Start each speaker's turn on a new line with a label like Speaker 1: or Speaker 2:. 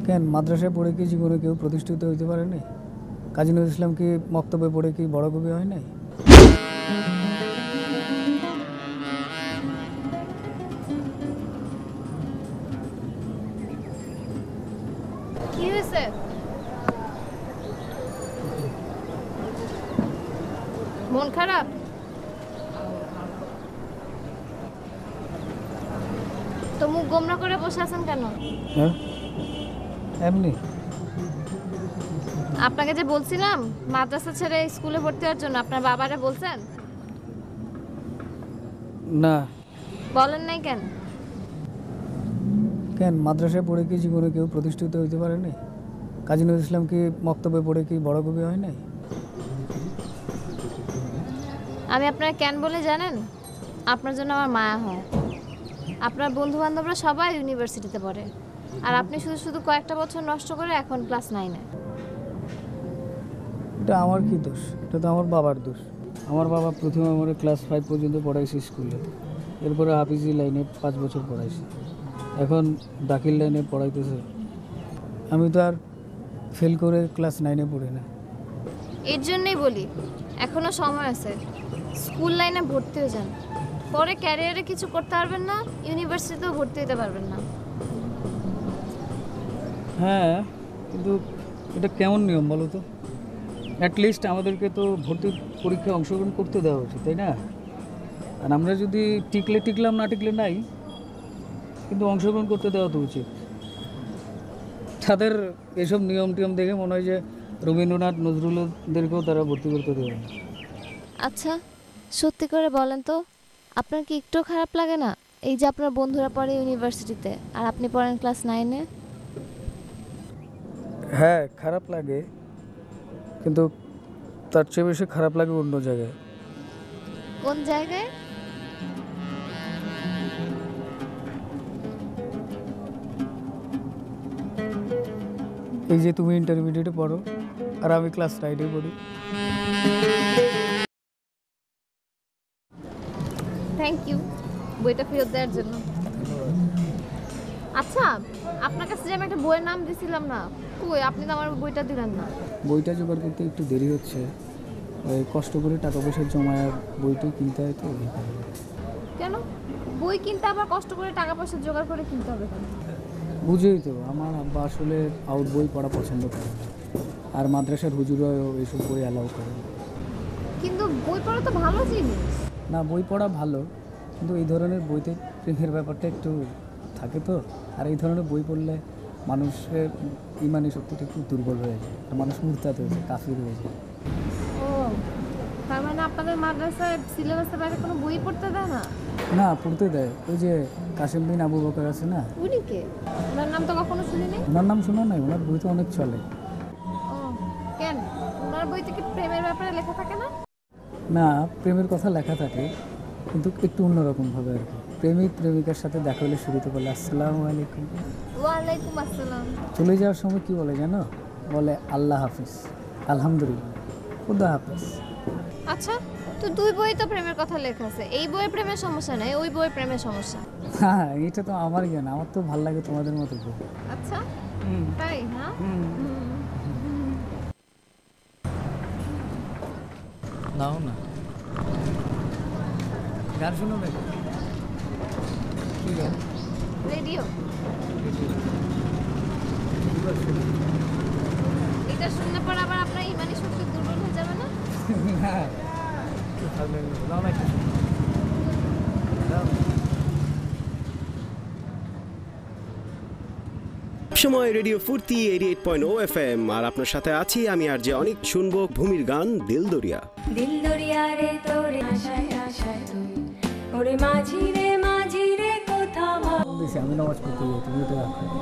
Speaker 1: কেন মাদ্রাসায় পড়ে কি জীবনে কেউ প্রতিষ্ঠিত হইতে পারেনি? কাজী নজরুল ইসলাম কি মক্তবে পড়ে কি বড় কবি হয় নাই?
Speaker 2: কি হয়েছে? মন খারাপ? তো মুখ গোমরা করে বসে আছেন কেন?
Speaker 1: হ্যাঁ এমনি।
Speaker 2: আপনাকে যে বলছিলাম মাদ্রাসা ছেড়ে স্কুলে ভর্তি হওয়ার জন্য, আপনার বাবারে বলছেন?
Speaker 1: না।
Speaker 2: বলেন নাই কেন?
Speaker 1: কেন মাদ্রাসায় পড়ে কি জীবনে কেউ প্রতিষ্ঠিত হইতে পারেনি? কাজী নজরুল ইসলাম কি মক্তবে পড়ে কি বড় কবি হয় নাই?
Speaker 2: আমি আপনার কেন বলে জানেন? আপনার জন্য আমার মায়া হয়। আপনার বন্ধু বান্ধবরা সবাই ইউনিভার্সিটিতে পড়ে, আর আপনি শুধু শুধু কয়েকটা বছর নষ্ট করে এখন ক্লাস 9-এ।
Speaker 1: এটা আমার কি দোষ? এটা তো আমার বাবার দোষ। আমার বাবা প্রথমে আমার ক্লাস 5 পর্যন্ত পড়াইছে স্কুলে, এরপরে হাফিজি লাইনে 5 বছর পড়াইছে, এখন দাখিল লাইনে পড়াইতেছে। আমি তো আর ফেল করে ক্লাস 9-এ পড়ি না।
Speaker 2: এর জন্যই বলি এখনো সময় আছে, স্কুল লাইনে ভর্তি হয়ে যান। পরে ক্যারিয়ারে কিছু করতে পারবেন না, ইউনিভার্সিটিতেও ভর্তি হতে পারবেন না।
Speaker 1: হ্যাঁ, কিন্তু এটা কেমন নিয়ম বলো তো? অ্যাটলিস্ট আমাদেরকে তো ভর্তি পরীক্ষায় অংশগ্রহণ করতে দেওয়া উচিত, তাই না? আর আমরা যদি টিকলাম, না টিকলে নাই, কিন্তু অংশগ্রহণ করতে দেওয়া তো উচিত। তাদের এসব নিয়ম টিয়ম দেখে মনে হয় যে রবীন্দ্রনাথ নজরুলদেরকেও তারা ভর্তি করতে দেবে না।
Speaker 2: আচ্ছা সত্যি করে বলেন তো, আপনার কি একটু খারাপ লাগে না এই যে আপনার বন্ধুরা পড়ে ইউনিভার্সিটিতে আর আপনি পড়েন ক্লাস 9-এ?
Speaker 1: হ্যাঁ খারাপ লাগে, কিন্তু তার চেয়ে বেশি খারাপ লাগে অন্য জায়গায়।
Speaker 2: কোন জায়গায়?
Speaker 1: এই যে তুমি ইন্টারমিডিয়েটে পড়ো আর আমি ক্লাস 9-এ পড়ি।
Speaker 2: থ্যাংক ইউ বইটা ফেরত দেওয়ার জন্য। আচ্ছা আপনার কাছে যে আমি একটা বইয়ের নাম দিছিলাম না, কই আপনি তো আমার বইটা দিলেন না?
Speaker 1: বইটা জোগাড় করতে একটু দেরি হচ্ছে, ওই কষ্ট করে টাকা পয়সা জমায় আর বইটা কিনতে হয় তো।
Speaker 2: কেন বই কিনতে আবার কষ্ট করে টাকা পয়সা জোগাড় করে কিনতে হবে কেন?
Speaker 1: বুঝেই তো, আমার আব্বা আসলে আউট বই পড়া পছন্দ করে না, আর মাদ্রাসার হুজুরাও এইসব বই অ্যালাউ করে না।
Speaker 2: কিন্তু বই পড়া তো ভালো জিনিস।
Speaker 1: না, বই পড়া ভালো, কিন্তু এই ধরনের বইতে প্রেমের ব্যাপারটা একটু থাকে তো। আর এই ধরনের বই পড়লে মানুষের ইমানি শক্তিটা একটু দুর্বল হয়ে যায়, আর মানুষ মুরতাদ হয়ে যায়, কাফির হয়ে যায়।
Speaker 2: ও তার মানে আপনাদের মাদ্রাসায় সিলেবাসের বাইরে কোনো বই পড়তে দেয় না?
Speaker 1: না, পড়তে দেয়। ওই যে কাসেম বিন আবু বকর আছে না,
Speaker 2: উনি কে? ওনার নাম তো কখনো শুনিনি।
Speaker 1: ওনার নাম শোনো নাই? ওনার বই তো অনেক চলে।
Speaker 2: ও কেন ওনার বইতে কি প্রেমের ব্যাপারে লেখা থাকে না?
Speaker 1: না, প্রেমের কথা লেখা থাকে, কিন্তু একটু অন্যরকমভাবে আর কি। প্রেমিক প্রেমিকার সাথে দেখা হলে শুরুতে বলে আসসালামু আলাইকুম,
Speaker 2: ওয়ালাইকুম আসসালাম।
Speaker 1: চলে যাওয়ার সময় কি বলে জানো? বলে আল্লাহ হাফিজ, আলহামদুলিল্লাহ, খুদা হাফিজ।
Speaker 2: আচ্ছা তো দুই বই তো প্রেমের কথা লেখা আছে, এই বইয়ে প্রেমের সমস্যা নেই, ওই বইয়ে প্রেমের সমস্যা।
Speaker 1: হ্যাঁ, এটা তো আমার জ্ঞান, আমার তো ভালো লাগে তোমাদের মতো বই।
Speaker 2: আচ্ছা তাই? হ্যাঁ
Speaker 1: নাও না, গান শুনো নাকি? কি গান?
Speaker 2: রেডিও। এটা শুনলে পর আবার আপনার ইমানি শক্তি দুর্বল হয়ে যাবে না?
Speaker 1: হ্যাঁ, নাও না একটু শোনো।
Speaker 3: সময় রেডিও ফুর্তি 88.0 FM, আর আপনার সাথে আছি আমি আর যে অনেক শুনবো ভূমির গান দিল দরিয়া।
Speaker 4: দিল দরিয়া রে তোরে আশায় আশায় তুই ওরে মাঝি রে কোথাও।
Speaker 1: আমি নামাজ পড়তে যাই, তুমি তো রাখো।